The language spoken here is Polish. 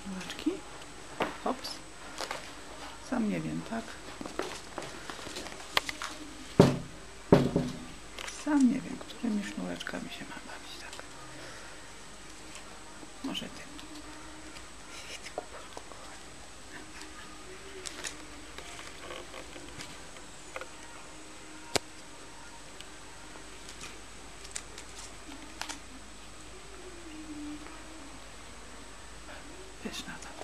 sznureczki. Hops. Sam nie wiem, tak? Sam nie wiem, którymi sznureczkami się mam bawić, tak? Może tym. Wiesz na to.